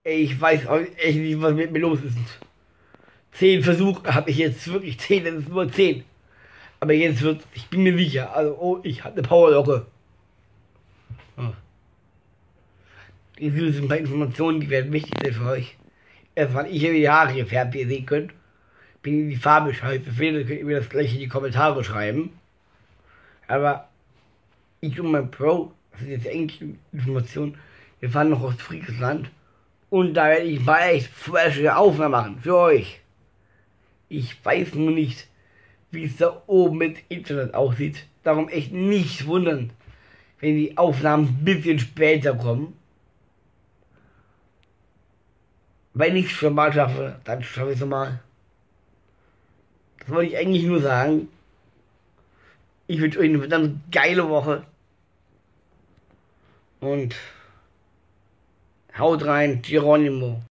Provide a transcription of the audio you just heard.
Ich weiß auch echt nicht, was mit mir los ist. 10 Versuche habe ich jetzt wirklich 10, das ist nur 10. Aber jetzt wird, ich bin mir sicher, also oh, ich habe eine Powerlocke. Oh. Diese sind ein paar Informationen, die werden wichtig sein für euch. Erst wann ich hier die Haare gefärbt, wie ihr sehen könnt, bin ich die Farbe scheiße finde, könnt ihr mir das gleich in die Kommentare schreiben. Aber ich und mein Pro, das ist jetzt eigentlich Information, wir fahren noch aus Friesland und da werde ich mal echt frische Aufnahmen machen für euch. Ich weiß nur nicht, wie es da oben mit Internet aussieht. Darum echt nicht wundern, wenn die Aufnahmen ein bisschen später kommen. Wenn ich es schon mal schaffe, dann schaffe ich es mal. Das wollte ich eigentlich nur sagen. Ich wünsche euch eine verdammt geile Woche. Und haut rein, Geronimo.